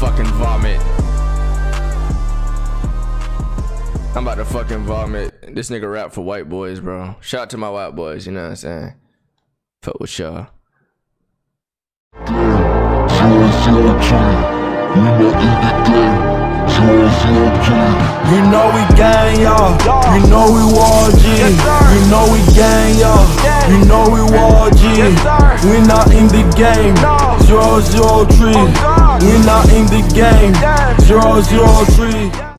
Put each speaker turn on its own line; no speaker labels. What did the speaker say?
fucking vomit. I'm about to fucking vomit. This nigga rap for white boys, bro. Shout out to my white boys, you know what I'm saying? Fuck with y'all.
You know we gang, y'all. You know we war G. You know we gang, y'all. You know we war G. We not in the game. 003. We not in the game. 003.